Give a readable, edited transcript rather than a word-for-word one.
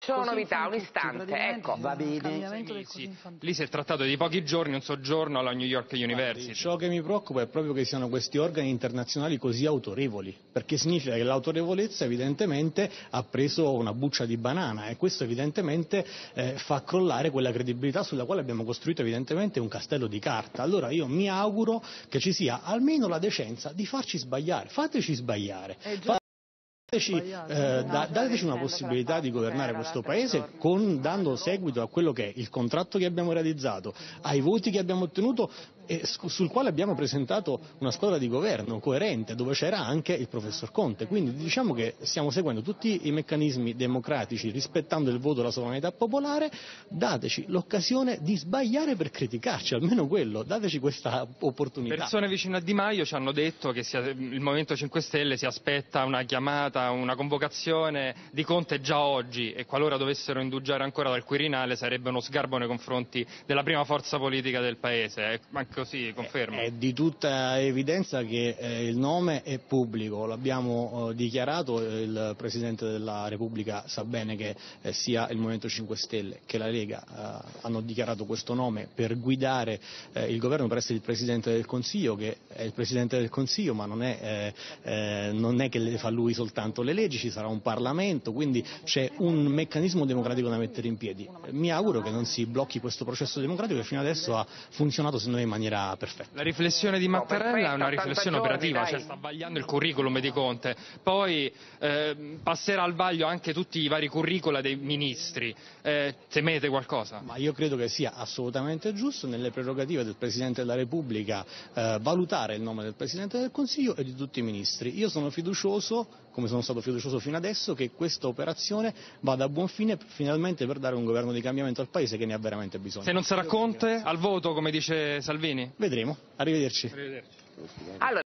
faccio novità, un istante, ecco. Va bene. Lì si è trattato di pochi giorni, un soggiorno alla New York University. Ciò che mi preoccupa è proprio che siano questi organi internazionali così autorevoli, perché significa che l'autorevolezza evidentemente ha preso una buccia di banana e questo evidentemente fa crollare quella credibilità sulla quale abbiamo costruito evidentemente un castello di carta. Allora io mi auguro che ci sia almeno la decenza di farci sbagliare, fateci sbagliare. Dateci una possibilità di governare questo paese dando seguito a quello che è il contratto che abbiamo realizzato, ai voti che abbiamo ottenuto e sul quale abbiamo presentato una squadra di governo coerente dove c'era anche il professor Conte. Quindi diciamo che stiamo seguendo tutti i meccanismi democratici rispettando il voto e la sovranità popolare. Dateci l'occasione di sbagliare per criticarci, almeno quello, dateci questa opportunità. Persone vicine a Di Maio ci hanno detto che il Movimento 5 Stelle si aspetta una chiamata, una convocazione di Conte già oggi e qualora dovessero indugiare ancora dal Quirinale sarebbe uno sgarbo nei confronti della prima forza politica del paese. Anche così, confermo. È di tutta evidenza che il nome è pubblico, l'abbiamo dichiarato, il Presidente della Repubblica sa bene che sia il Movimento 5 Stelle che la Lega hanno dichiarato questo nome per guidare il governo, per essere il Presidente del Consiglio, che è il Presidente del Consiglio ma non è che le fa lui soltanto le leggi, ci sarà un Parlamento, quindi c'è un meccanismo democratico da mettere in piedi. Mi auguro che non si blocchi questo processo democratico che fino adesso ha funzionato secondo me in maniera perfetta. La riflessione di Mattarella è una riflessione operativa, cioè sta vagliando il curriculum di Conte, poi passerà al vaglio anche tutti i vari curricula dei ministri. Temete qualcosa? Ma io credo che sia assolutamente giusto, nelle prerogative del Presidente della Repubblica, valutare il nome del Presidente del Consiglio e di tutti i ministri. Io sono fiducioso, come sono stato fiducioso fino adesso, che questa operazione vada a buon fine finalmente per dare un governo di cambiamento al Paese che ne ha veramente bisogno. Se non sarà Conte al voto, come dice Salvini? Vedremo. Arrivederci. Allora,